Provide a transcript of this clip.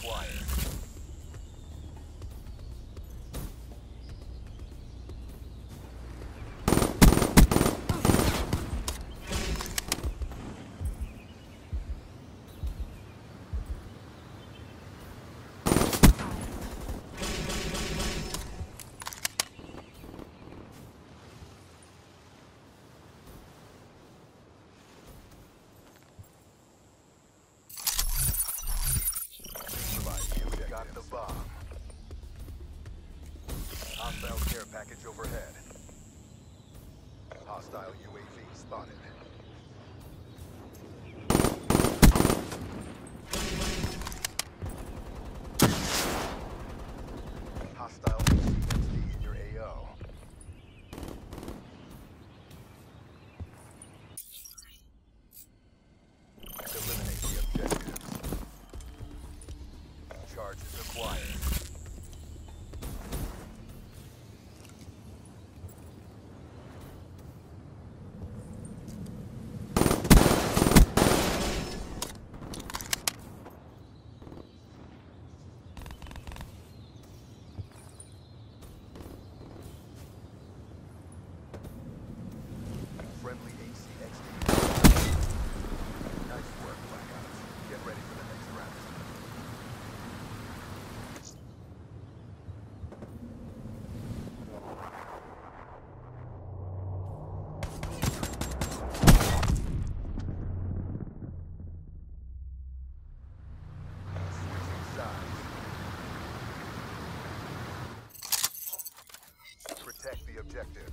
acquired. Got the bomb. Hostile care package overhead. Hostile UAV spotted. Hostile HCXD in your AO. Eliminate the objectives. Charges acquired. Friendly HCXD. Nice work, Blackouts. Get ready for the next round. Switching sides. Protect the objective.